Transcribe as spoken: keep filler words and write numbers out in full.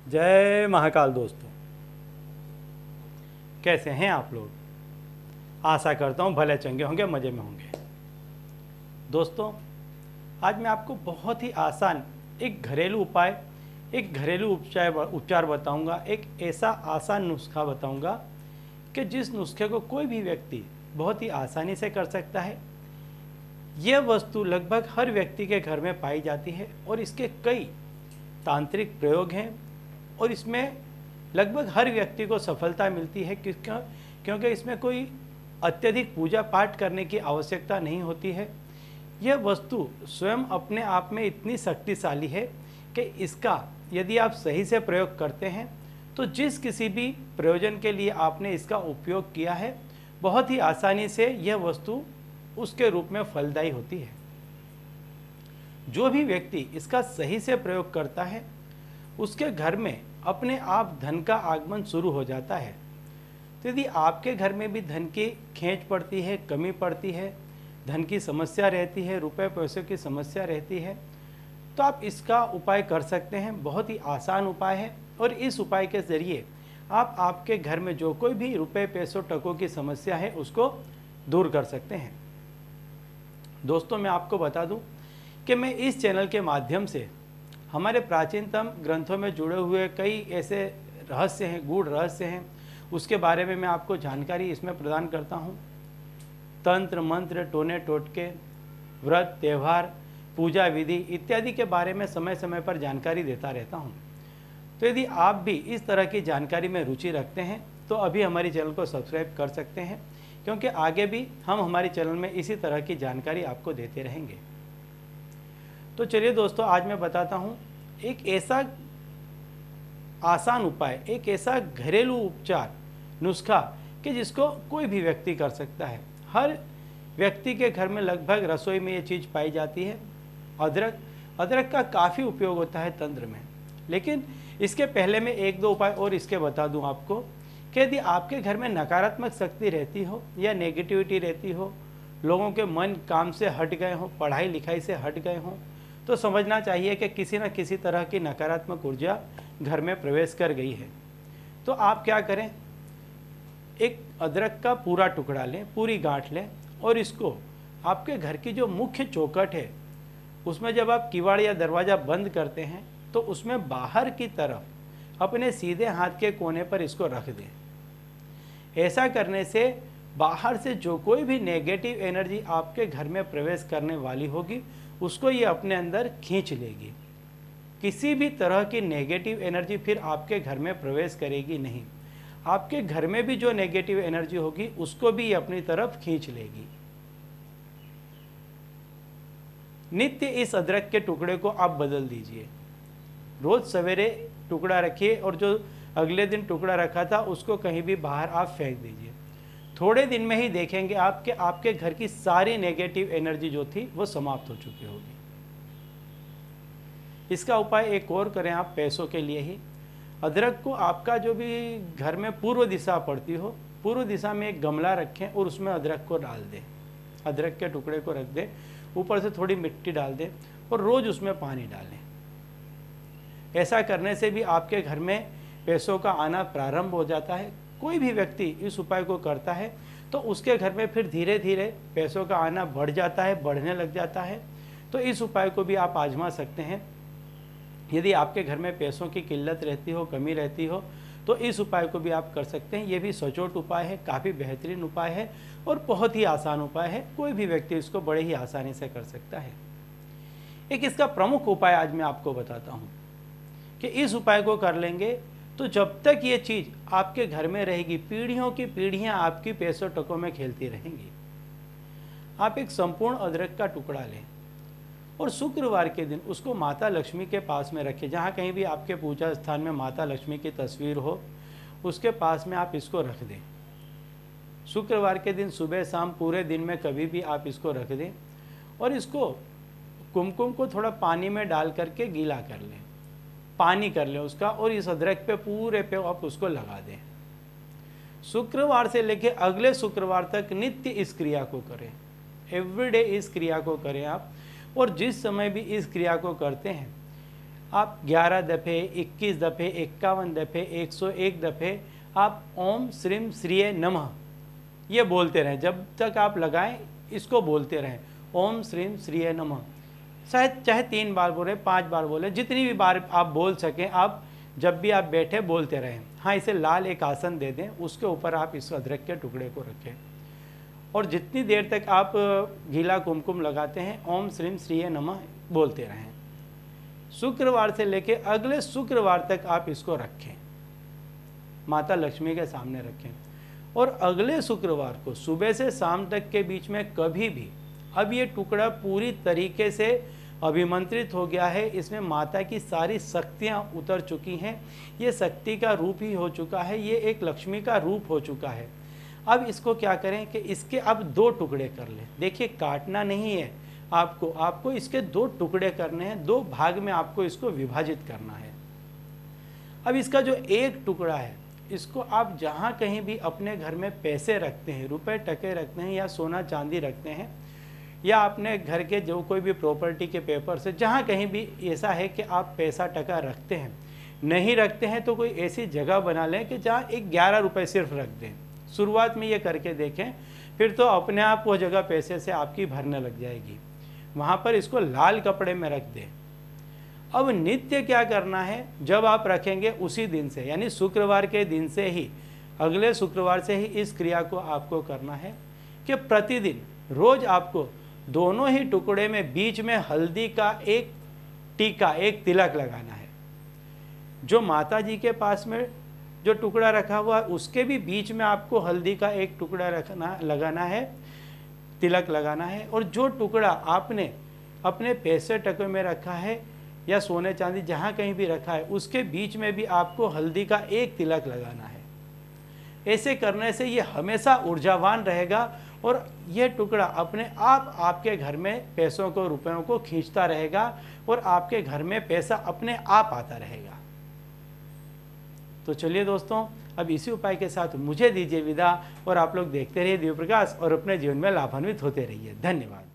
जय महाकाल दोस्तों, कैसे हैं आप लोग। आशा करता हूं भले चंगे होंगे, मज़े में होंगे। दोस्तों, आज मैं आपको बहुत ही आसान एक घरेलू उपाय, एक घरेलू उपचार उपचार बताऊंगा। एक ऐसा आसान नुस्खा बताऊंगा कि जिस नुस्खे को कोई भी व्यक्ति बहुत ही आसानी से कर सकता है। यह वस्तु लगभग हर व्यक्ति के घर में पाई जाती है और इसके कई तांत्रिक प्रयोग हैं और इसमें लगभग हर व्यक्ति को सफलता मिलती है, क्योंकि क्योंकि इसमें कोई अत्यधिक पूजा पाठ करने की आवश्यकता नहीं होती है। यह वस्तु स्वयं अपने आप में इतनी शक्तिशाली है कि इसका यदि आप सही से प्रयोग करते हैं तो जिस किसी भी प्रयोजन के लिए आपने इसका उपयोग किया है, बहुत ही आसानी से यह वस्तु उसके रूप में फलदायी होती है। जो भी व्यक्ति इसका सही से प्रयोग करता है उसके घर में अपने आप धन का आगमन शुरू हो जाता है। तो यदि आपके घर में भी धन की खींच पड़ती है, कमी पड़ती है, धन की समस्या रहती है, रुपए पैसे की समस्या रहती है, तो आप इसका उपाय कर सकते हैं। बहुत ही आसान उपाय है और इस उपाय के ज़रिए आप आपके घर में जो कोई भी रुपए पैसों टकों की समस्या है उसको दूर कर सकते हैं। दोस्तों, मैं आपको बता दूं कि मैं इस चैनल के माध्यम से हमारे प्राचीनतम ग्रंथों में जुड़े हुए कई ऐसे रहस्य हैं, गूढ़ रहस्य हैं, उसके बारे में मैं आपको जानकारी इसमें प्रदान करता हूं। तंत्र मंत्र, टोने टोटके, व्रत, त्यौहार, पूजा विधि इत्यादि के बारे में समय समय पर जानकारी देता रहता हूं। तो यदि आप भी इस तरह की जानकारी में रुचि रखते हैं तो अभी हमारी चैनल को सब्सक्राइब कर सकते हैं, क्योंकि आगे भी हम हमारे चैनल में इसी तरह की जानकारी आपको देते रहेंगे। तो चलिए दोस्तों, आज मैं बताता हूँ एक ऐसा आसान उपाय, एक ऐसा घरेलू उपचार नुस्खा कि जिसको कोई भी व्यक्ति कर सकता है। हर व्यक्ति के घर में लगभग रसोई में ये चीज़ पाई जाती है। अदरक अदरक का काफ़ी उपयोग होता है तंत्र में। लेकिन इसके पहले मैं एक दो उपाय और इसके बता दूं आपको कि यदि आपके घर में नकारात्मक शक्ति रहती हो या नेगेटिविटी रहती हो, लोगों के मन काम से हट गए हों, पढ़ाई लिखाई से हट गए हों, तो समझना चाहिए कि किसी न किसी तरह की नकारात्मक ऊर्जा घर में प्रवेश कर गई है। तो आप क्या करें, एक अदरक का पूरा टुकड़ा लें, पूरी गांठ लें और इसको आपके घर की जो मुख्य चौखट है उसमें जब आप किवाड़ या दरवाज़ा बंद करते हैं तो उसमें बाहर की तरफ अपने सीधे हाथ के कोने पर इसको रख दें। ऐसा करने से बाहर से जो कोई भी नेगेटिव एनर्जी आपके घर में प्रवेश करने वाली होगी उसको ये अपने अंदर खींच लेगी। किसी भी तरह की नेगेटिव एनर्जी फिर आपके घर में प्रवेश करेगी नहीं। आपके घर में भी जो नेगेटिव एनर्जी होगी उसको भी ये अपनी तरफ खींच लेगी। नित्य इस अदरक के टुकड़े को आप बदल दीजिए। रोज सवेरे टुकड़ा रखिए और जो अगले दिन टुकड़ा रखा था उसको कहीं भी बाहर आप फेंक दीजिए। थोड़े दिन में ही देखेंगे आप कि आपके घर की सारी नेगेटिव एनर्जी जो थी वो समाप्त हो चुकी होगी। इसका उपाय एक और करें आप पैसों के लिए ही। अदरक को आपका जो भी घर में पूर्व दिशा पड़ती हो, पूर्व दिशा में एक गमला रखें और उसमें अदरक को डाल दें। अदरक के टुकड़े को रख दें, ऊपर से थोड़ी मिट्टी डाल दें और रोज़ उसमें पानी डालें। ऐसा करने से भी आपके घर में पैसों का आना प्रारंभ हो जाता है। कोई भी व्यक्ति इस उपाय को करता है तो उसके घर में फिर धीरे धीरे पैसों का आना बढ़ जाता है, बढ़ने लग जाता है। तो इस उपाय को भी आप आजमा सकते हैं। यदि आपके घर में पैसों की किल्लत रहती हो, कमी रहती हो, तो इस उपाय को भी आप कर सकते हैं। ये भी सचोट उपाय है, काफ़ी बेहतरीन उपाय है और बहुत ही आसान उपाय है। कोई भी व्यक्ति इसको बड़े ही आसानी से कर सकता है। एक इसका प्रमुख उपाय आज मैं आपको बताता हूँ कि इस उपाय को कर लेंगे तो जब तक ये चीज़ आपके घर में रहेगी, पीढ़ियों की पीढ़ियाँ आपकी पैसों टकों में खेलती रहेंगी। आप एक संपूर्ण अदरक का टुकड़ा लें और शुक्रवार के दिन उसको माता लक्ष्मी के पास में रखें। जहाँ कहीं भी आपके पूजा स्थान में माता लक्ष्मी की तस्वीर हो उसके पास में आप इसको रख दें। शुक्रवार के दिन सुबह शाम पूरे दिन में कभी भी आप इसको रख दें और इसको कुमकुम को थोड़ा पानी में डाल करके गीला कर लें, पानी कर लें उसका, और इस अदरक पे पूरे पे आप उसको लगा दें। शुक्रवार से लेकर अगले शुक्रवार तक नित्य इस क्रिया को करें। एवरीडे इस क्रिया को करें आप। और जिस समय भी इस क्रिया को करते हैं आप ग्यारह दफ़े, इक्कीस दफ़े, इक्यावन दफ़े, एक सौ एक दफ़े आप ओम श्रीम श्रीये नमः ये बोलते रहें। जब तक आप लगाएं इसको बोलते रहें, ओम श्रीम श्रीये नमः। शायद चाहे तीन बार बोले, पांच बार बोले, जितनी भी बार आप बोल सकें, आप जब भी आप बैठे बोलते रहें। हाँ, इसे लाल एक आसन दे दें, उसके ऊपर आप इस अदरक के टुकड़े को रखें और जितनी देर तक आप गीला कुमकुम लगाते हैं ओम श्रीम श्रीये नमः बोलते रहें। शुक्रवार से लेकर अगले शुक्रवार तक आप इसको रखें, माता लक्ष्मी के सामने रखें और अगले शुक्रवार को सुबह से शाम तक के बीच में कभी भी, अब ये टुकड़ा पूरी तरीके से अभिमंत्रित हो गया है, इसमें माता की सारी शक्तियाँ उतर चुकी हैं, ये शक्ति का रूप ही हो चुका है, ये एक लक्ष्मी का रूप हो चुका है। अब इसको क्या करें कि इसके अब दो टुकड़े कर लें। देखिए, काटना नहीं है आपको, आपको इसके दो टुकड़े करने हैं, दो भाग में आपको इसको विभाजित करना है। अब इसका जो एक टुकड़ा है, इसको आप जहाँ कहीं भी अपने घर में पैसे रखते हैं, रुपए टके रखते हैं या सोना चांदी रखते हैं, या अपने घर के जो कोई भी प्रॉपर्टी के पेपर से, जहाँ कहीं भी ऐसा है कि आप पैसा टका रखते हैं, नहीं रखते हैं तो कोई ऐसी जगह बना लें कि जहाँ एक ग्यारह रुपये सिर्फ रख दें। शुरुआत में ये करके देखें, फिर तो अपने आप वो जगह पैसे से आपकी भरने लग जाएगी। वहाँ पर इसको लाल कपड़े में रख दें। अब नित्य क्या करना है, जब आप रखेंगे उसी दिन से, यानी शुक्रवार के दिन से ही, अगले शुक्रवार से ही इस क्रिया को आपको करना है कि प्रतिदिन रोज आपको दोनों ही टुकड़े में बीच में हल्दी का एक टीका, एक तिलक लगाना है। जो माता जी के पास में जो टुकड़ा रखा हुआ है उसके भी बीच में आपको हल्दी का एक टुकड़ा रखना लगाना है, तिलक लगाना है। और जो टुकड़ा आपने अपने पैसे टके में रखा है या सोने चांदी जहाँ कहीं भी रखा है, उसके बीच में भी आपको हल्दी का एक तिलक लगाना है। ऐसे करने से ये हमेशा ऊर्जावान रहेगा और ये टुकड़ा अपने आप आपके घर में पैसों को, रुपयों को खींचता रहेगा और आपके घर में पैसा अपने आप आता रहेगा। तो चलिए दोस्तों, अब इसी उपाय के साथ मुझे दीजिए विदा और आप लोग देखते रहिए दिव्य प्रकाश और अपने जीवन में लाभान्वित होते रहिए। धन्यवाद।